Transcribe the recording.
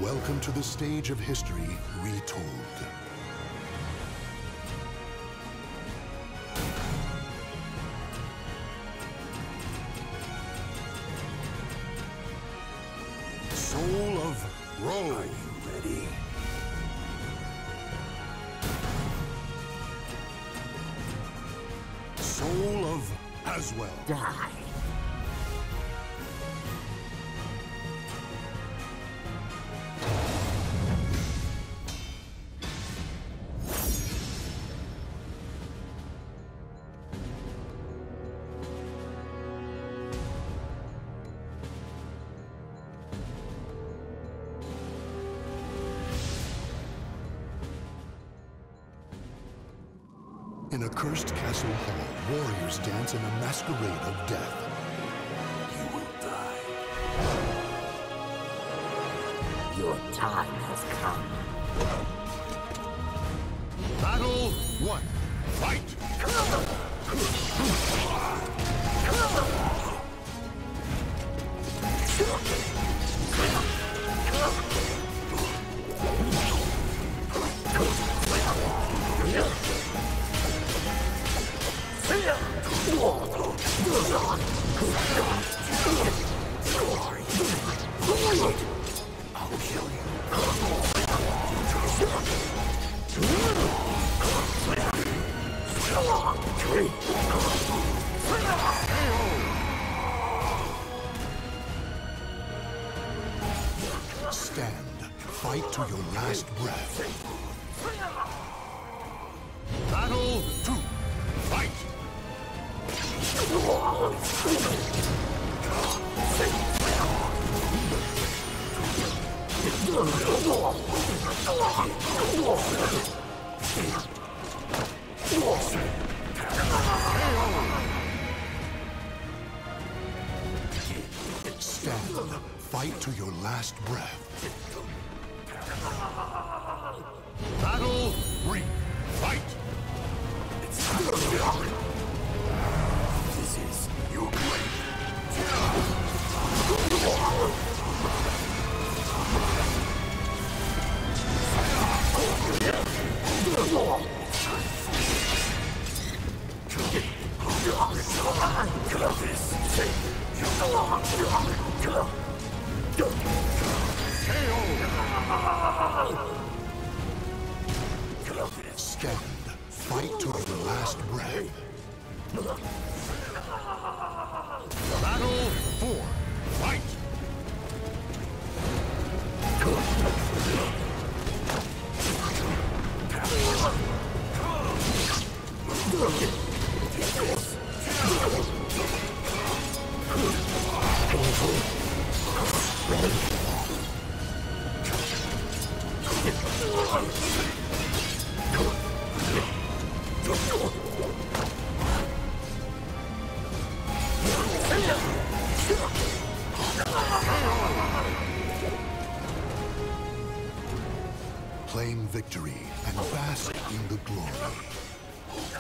Welcome to the stage of history retold. Soul of Rome. Are you ready? Soul of Aswell. Die. In a cursed castle hall, warriors dance in a masquerade of death. You will die. Your time has come. Battle 1. Fight! I'll kill you. Stand. Fight to your last breath. Battle 2. Fight! Stand. Fight to your last breath. Battle 3. Fight! This is your grave. Stand. Fight to your last breath. Battle 4. Fight! Claim victory and bask in the glory.